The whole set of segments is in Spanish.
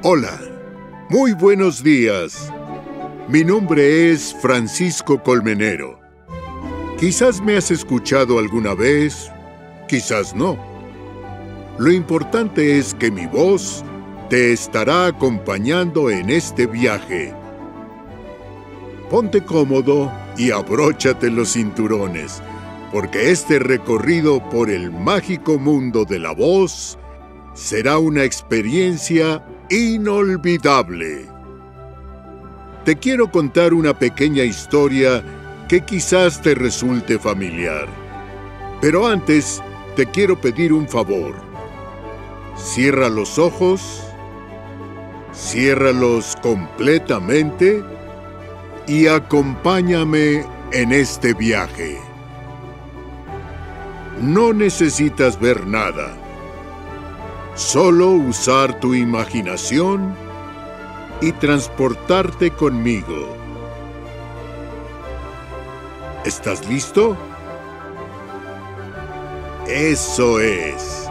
Hola, muy buenos días. Mi nombre es Francisco Colmenero. Quizás me has escuchado alguna vez, quizás no. Lo importante es que mi voz te estará acompañando en este viaje. Ponte cómodo y abróchate los cinturones, porque este recorrido por el mágico mundo de la voz será una experiencia inolvidable. Te quiero contar una pequeña historia que quizás te resulte familiar. Pero antes, te quiero pedir un favor. Cierra los ojos, ciérralos completamente y acompáñame en este viaje. No necesitas ver nada. Solo usar tu imaginación y transportarte conmigo. ¿Estás listo? ¡Eso es!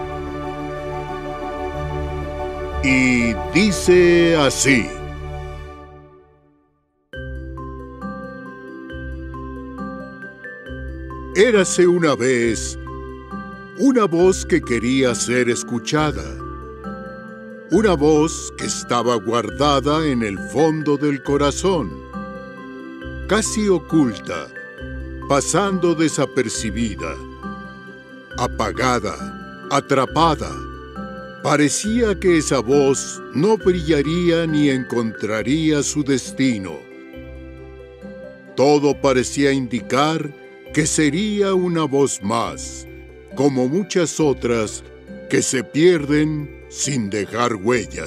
Y dice así. Érase una vez una voz que quería ser escuchada. Una voz que estaba guardada en el fondo del corazón, casi oculta, pasando desapercibida, apagada, atrapada. Parecía que esa voz no brillaría ni encontraría su destino. Todo parecía indicar que sería una voz más, como muchas otras que se pierden sin dejar huella.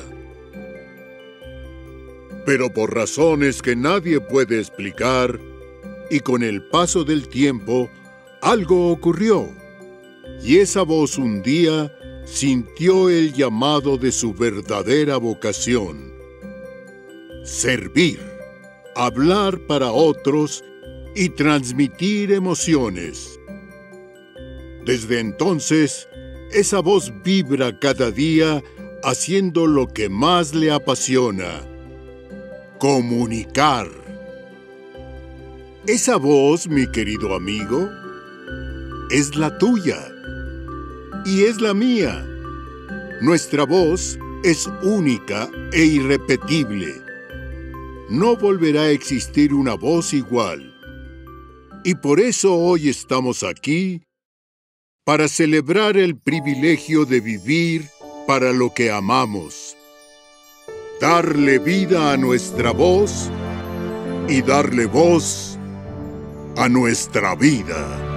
Pero por razones que nadie puede explicar, y con el paso del tiempo, algo ocurrió, y esa voz un día sintió el llamado de su verdadera vocación: servir, hablar para otros y transmitir emociones. Desde entonces, esa voz vibra cada día haciendo lo que más le apasiona: comunicar. Esa voz, mi querido amigo, es la tuya y es la mía. Nuestra voz es única e irrepetible. No volverá a existir una voz igual. Y por eso hoy estamos aquí, para celebrar el privilegio de vivir para lo que amamos, darle vida a nuestra voz y darle voz a nuestra vida.